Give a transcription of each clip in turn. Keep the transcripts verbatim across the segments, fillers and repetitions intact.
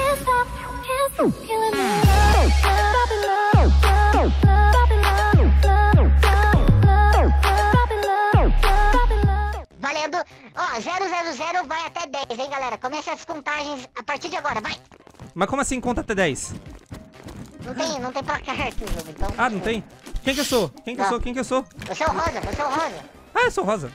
Valendo. Ó, zero zero zero vai até dez, hein, galera? Começa as contagens a partir de agora, vai. Mas como assim conta até dez? Não tem, não tem placar no jogo, então... Ah, não tem? Quem que eu sou? Quem que eu Não. sou? Quem que eu sou? Você é o Rosa, você é o Rosa. Ah, eu sou rosa.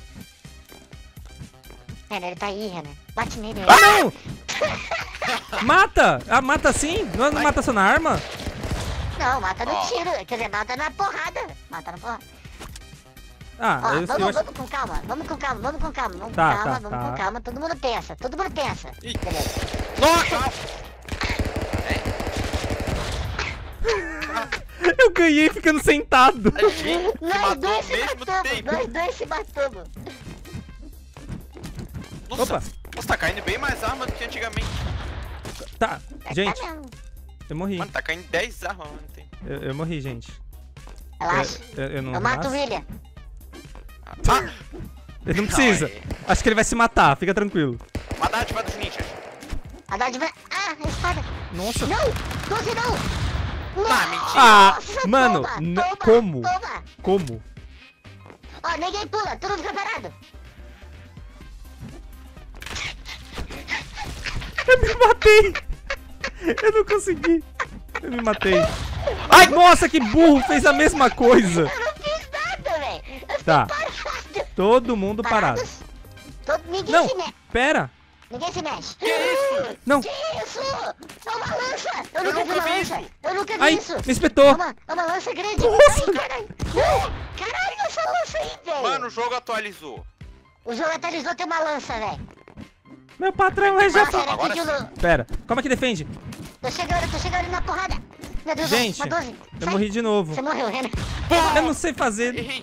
Renan, ele tá aí, Renan. Bate nele. Ah, não! Mata! Ah, mata sim? Não, não mata só na arma? Não, mata no Ó. tiro. Quer dizer, mata na porrada. Mata na porrada. Ah, Ó, eu, vamos, eu acho... vamos com calma, vamos com calma, vamos com calma, vamos Tá, com calma, tá, vamos tá. com calma. Todo mundo pensa, todo mundo pensa. Ih. Beleza. Nossa! Eu ganhei ficando sentado. A gente se Nós matou dois ao se mesmo matamos, tempo. nós dois se matamos. Nossa, Opa. nossa, tá caindo bem mais armas do que antigamente. Tá, É, gente, tá mesmo. eu morri. Mano, tá caindo dez armas ontem. Eu, eu morri, gente. Relaxa. Eu, eu, eu não Eu mato o relaxo. William. Ah, Ele não precisa. Não, é. Acho que ele vai se matar, fica tranquilo. uma dádiva dos ninjas. A dádiva... Ah, a espada. Nossa. Não, doze não. Ah, mentira. Ah, Nossa, mano, toma, n- toma, como? Toma. Como? Ó, ninguém pula, todo mundo fica parado. Eu me matei. Eu não consegui. Eu me matei. Ai, nossa, que burro, fez a mesma coisa. Eu não fiz nada, velho. Eu fiquei Tá. parado. Todo mundo parado. Parados? Todo... Ninguém Não, se mexe. pera. Ninguém se mexe. Que isso? Não. Que isso? É uma lança! Eu, Eu nunca vi nunca uma vi lança! isso. Eu nunca vi Ai, isso! me espetou. É uma, é uma lança grande! Nossa. Ai, caralho! Não! Caralho, essa lança aí, velho! Mano, o jogo atualizou. O jogo atualizou, tem uma lança, velho! Meu patrão é já... Nossa, era agora aqui de sim. lu- Pera, como é que defende? Tô chegando, tô chegando na porrada! Meu Deus, Gente, uma doze! eu Sai. morri de novo. Você morreu, Renan! Eu não sei fazer. Errei.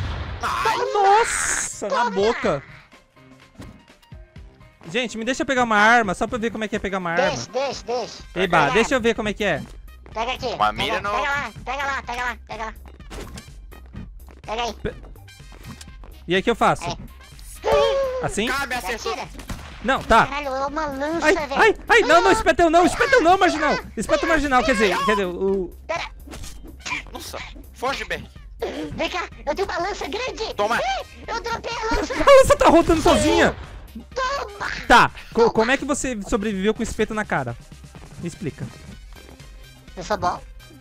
Nossa, na Toma. boca. Gente, me deixa pegar uma arma, só pra ver como é que é pegar uma arma. Deixa, deixa, deixa! Eba, Pega, deixa eu ver como é que é. Pega aqui! Uma pega, mira no- Pega lá, pega lá, pega lá, pega lá! Pega aí! E aí, o que eu faço? É. Assim? Cabe, acertou. Atira! Não, tá. Caralho, é uma lança, Ai, velho! ai, ai, não, não, espetão não, espetão não, marginal. Espetão marginal, quer dizer, quer dizer, o... Pera! Nossa, foge, Berg. Vem cá, eu tenho uma lança grande! Toma. Ih, eu dropei a lança! A lança tá rodando sozinha. Toma! Tá, co- como é que você sobreviveu com espeto na cara? Me explica. Eu sou bom.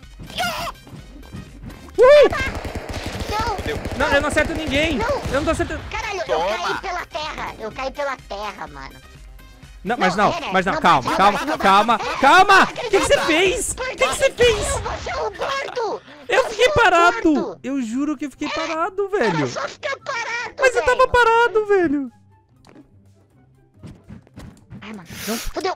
Uhul! Não! Deu. Não, eu não acerto ninguém. Não. Eu não tô acertando. Caralho, eu Toma. caí pela terra! Eu caí pela terra, mano. Não, mas não, Renner, mas não, não calma, bate, calma, não bate, calma, não bate. calma. Não O que que você fez? O que que você fez? Você é um gordo! Eu Você fiquei é um parado. gordo. Eu juro que eu fiquei parado, Era velho. só ficar parado, Mas eu velho. tava parado, velho. Ai, mano. Não. Fudeu!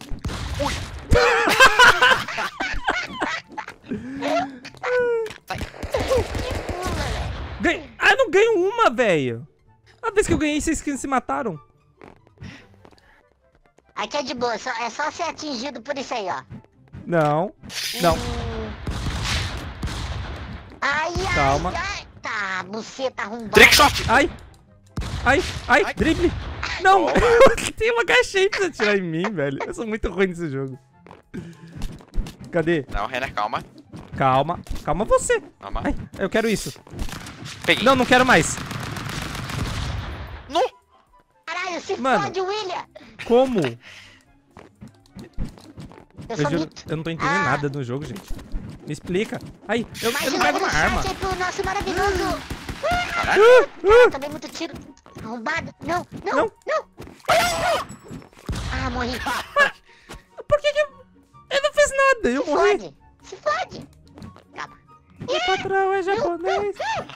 Sai. Que pula, velho. Ganhei. Ah, eu não ganho uma, velho. A vez que eu ganhei, vocês que se mataram. Aqui é de boa, só- é só ser atingido por isso aí, ó. Não, não. Hum. Ai, ai, Calma. ai. Tá, buceta arrombada. Trickshot. Ai, ai, ai, Ai. drible. Não, Toma. eu tenho uma agachei pra atirar em mim, velho. Eu sou muito ruim nesse jogo. Cadê? Não, Renner, calma. Calma, calma você. Calma. Ai, eu quero isso. Peguei. Não, não quero mais. No. Caralho, se Mano. fode, William. Como? Eu Eu, sou juro, mito. eu não tô entendendo Ah. nada no jogo, gente. Me explica. Ai, eu, Mas eu não joga pego no uma chat arma. aí pro nosso maravilhoso. Caralho. Ah, ah. Também muito tiro. Arrombado. Não, não, Não. não. Ah, morri. Por que que eu... Eu não fiz nada, eu Se morri. fode. Se fode. Calma. Meu patrão é japonês.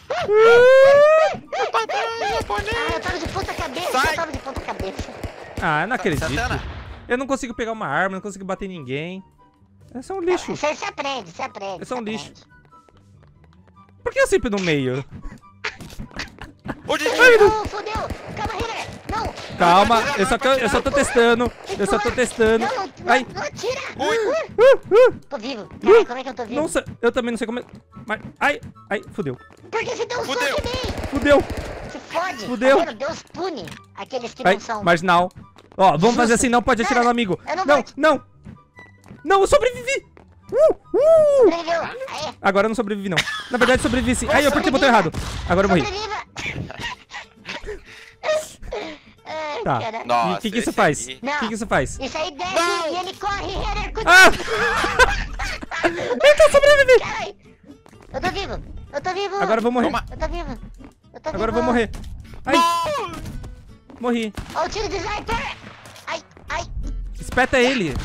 Meu patrão é Ah, japonês. eu tava de ponta cabeça. Sai. Eu tava de ponta cabeça. Ah, eu não acredito. Santana. Eu não consigo pegar uma arma, não consigo bater em ninguém. Eu sou um lixo. Você se aprende, você aprende. Eu sou um você lixo. aprende. Por que eu sempre no meio? Ô, Didi. Não, fodeu. Calma, Renner. Não. Calma, eu só, tô, eu só tô testando. Eu só tô testando. Não, não, Ai. não atira. Ui. Uh, uh, Tô vivo. Caralho, como é que eu tô vivo? Nossa, eu também não sei como é. Mas. Ai, ai, fudeu. Porque você deu um Fudeu. soco em mim. Fudeu. Se fode. Fudeu. Tá vendo? Deus pune aqueles que Ai, não são. marginal. Ó, vamos fazer Justo. assim, não pode atirar no amigo. Eu não Não, vou ati- não. Não, eu sobrevivi! Uh, uh. Sobreviveu. Aí. Agora eu não sobrevivi, não. Na verdade, sobrevivi sim. Ai, eu apertei o botão errado. Agora eu morri. Sobreviva. Ai, Tá. cara. E o Nossa, que que isso esse faz? aqui- O que que isso faz? Isso aí desce Não. e ele corre, Renner. Ah! Cuidado. Eu tô sobrevivendo! Caralho. Eu tô vivo. Eu tô vivo. Agora eu vou morrer. Toma. Eu tô vivo. Eu tô Agora eu vivo. vou morrer. Ai, morri. Ó o tiro de sniper. Ai, ai. Espeta ele.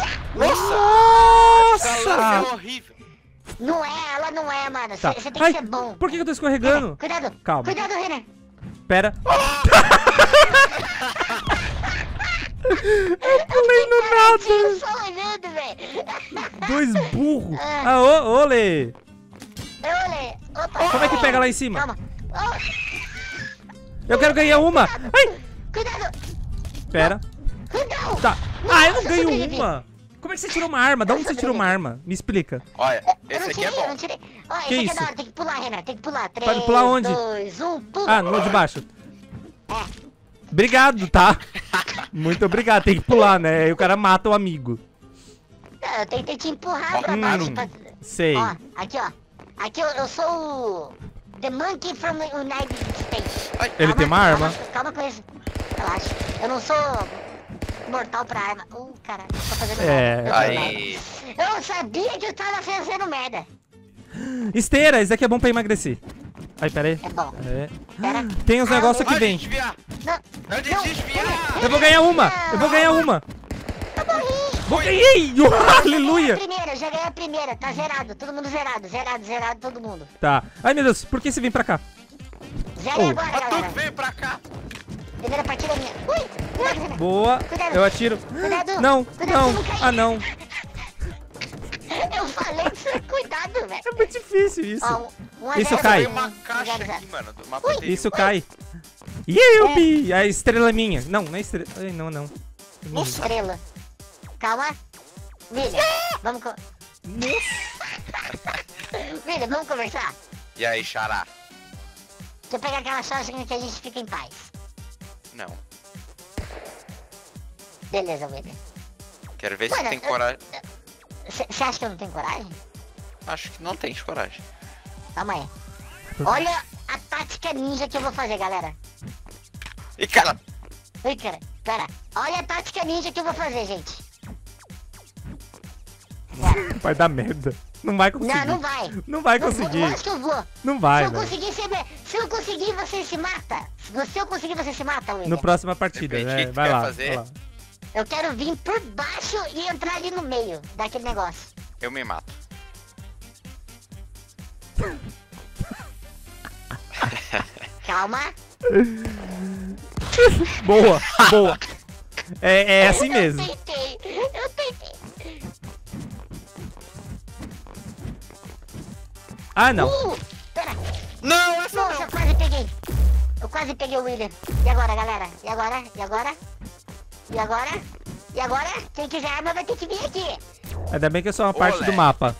Nossa! Essa lança é Nossa! horrível. Não é, ela não é, mano. Você Tá. tem que Ai, ser bom. por que que eu tô escorregando? Cuidado. Calma. Cuidado, Renner. Pera. Eu pulei no nada. Eu só olhando, velho. Dois burros. Ah, ô, olê. Eu olhei. Opa. Como é que pega lá em cima? Calma. Oh, Eu quero ganhar uma. Ai, cuidado. pera. Cuidado. Tá. Ah, eu não Nossa, ganho sobrevivi. uma. Como é que você tirou uma arma? Da onde você tirou uma arma? Me explica. Olha, Eu não esse aqui tirei, é eu bom. não tirei. Ó, esse Que aqui isso? é da hora. Tem que pular, Renner. Tem que pular. Três, Pode pular onde? dois, um, pula. Ah, no de baixo. É. Obrigado, tá? Muito obrigado. Tem que pular, né? Aí o cara mata o amigo. Não, eu tentei te empurrar pra Hum, baixo. Pra... sei. Ó, aqui, ó. Aqui eu, eu sou o... The Monkey from the United States. Ai, Ele tem uma arma. Calma, calma com isso. Relaxa. Eu não sou mortal pra arma. Uh, caralho. Tô fazendo É. merda. Eu tô Aí. merda. Eu sabia que eu tava fazendo merda. Esteira, isso aqui é bom pra emagrecer. Ai, pera aí. É bom. É. Pera. Tem uns negócios que Ai, vem. desviar. Não. Não de Não. desviar. Eu vou ganhar uma! Eu vou ganhar uma! Eu morri. Vou ganhei! Aleluia! Primeira, já ganhei a primeira. Tá zerado. Todo mundo zerado. Zerado, zerado, todo mundo. Tá. Ai, meu Deus, por que você vem pra cá? Zerei Oh. agora, Mas tu galera. veio pra cá. Primeira partida minha. Ui, cuidado, Renan. Boa. Cuidado. Eu atiro. Cuidado. Não, Cuidado, não. pra cair. Ah, não. Eu falei pra você, cuidado, velho. É muito difícil isso. Ó, um a Isso zero, cai. Tem uma um caixa zero, zero. aqui, mano. do mapa inteiro. Isso cai. Yubi! A estrela é minha. Não, não é estrela. Ai, não, não. Nossa. Estrela. Calma. William, vamos co... William, vamos conversar? E aí, Xará? Deixa eu pegar aquela sozinha que a gente fica em paz. Não. Beleza, William. Quero ver Mano, se tem eu- coragem. Você acha que eu não tenho coragem? Acho que não tem coragem. Calma aí. Olha a tática ninja que eu vou fazer, galera. E cara, Ui, cara. Pera. Olha a tática ninja que eu vou fazer, gente. Vai dar merda. Não vai conseguir. Não, não vai. Não vai Não vou- conseguir. Lógico que eu vou. Não vai, se eu velho. conseguir, você me... Se eu conseguir, você se mata. Se eu conseguir, você se mata, William. No próxima partida, Depende, o né? que que Vai tu lá, quer fazer? vai lá. Eu quero vir por baixo e entrar ali no meio daquele negócio. eu me mato. Calma. Boa, boa. É, é assim mesmo. Eu tentei. Eu tentei. Ah, não. Uh, pera. Não, essa Nossa, eu não. quase peguei. Eu quase peguei o William. E agora, galera? E agora? E agora? E agora? E agora? Quem quiser arma vai ter que vir aqui. Ainda bem que é só uma parte Olé. do mapa.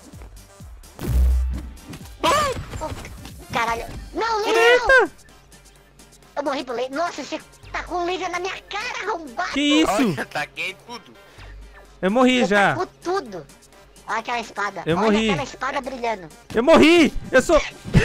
Oh, caralho. Não, laser não. Eita! Eu morri pro laser. Nossa, você tá com um laser na minha cara, arrombado. Que isso? Olha, taquei tudo. Eu morri Você já. tacou tudo. Olha aquela espada. Eu Olha morri. aquela espada brilhando. Eu morri! Eu sou...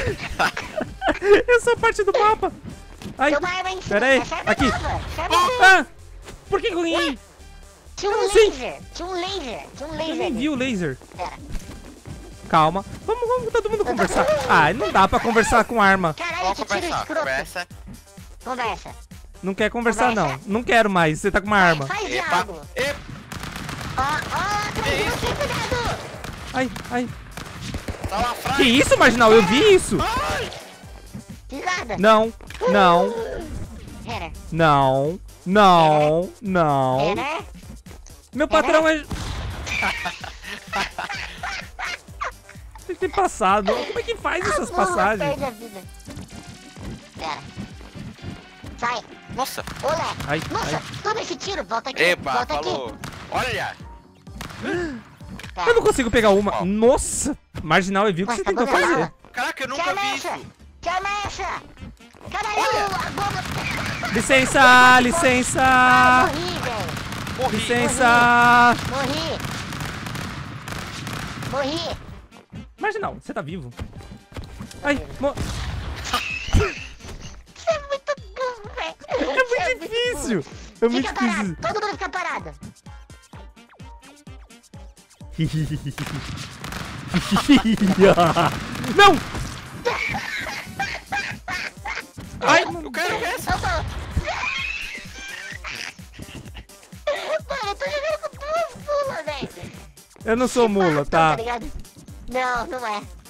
Eu sou parte do mapa. Ai, Tem uma arma em cima. pera aí. Essa arma é Aqui. nova. Essa arma é nova. Ah! Por que que eu ganhei? Tinha Eu um não sei. laser. Tinha um laser. Tinha um laser. Eu nem ali. vi o laser. Pera. Calma. Vamos, vamos todo mundo conversar. Ah, não dá pra conversar com arma. Caralho, Vamos que tiro conversar. escroto. Conversa. Conversa. Não quer conversar, não. Conversa. Não quero mais. Você tá com uma arma. Faz Epa. diálogo. Epa. Ó, ó, atrás de você, cuidado. Ai, ai. Tá lá atrás. Que isso, Marginal? Eu vi isso. Pisada. Não, não, Pera. não, não, não. Pera. Meu patrão é... Ele tem passado. Como é que faz essas Porra, passagens? perde a vida. Pera. Sai. Nossa. Olé. Ai, Nossa, ai. toma esse tiro. Volta aqui. Epa, Volta falou. aqui. Olha. Pera. Eu não consigo pegar uma. Nossa! Marginal, eu vi o que Nossa, você tá tentou bom, fazer. ela. Caraca, eu Que nunca arma é vi essa? isso. Que arma é essa? Caralho, Olha. a bomba... Licença, Ah, licença, morri, velho. Morri. licença. Morri. morri. Marginal, você tá vivo. Ai, mo... Você é muito burro, velho. É muito difícil. É muito Fica parado, difícil. todo mundo fica parado. Não! Ai, eu quero essa. Eu tô... Mano, eu tô jogando com duas mulas, velho. Eu não sou mula, Não, tá? ligado? Não, não é.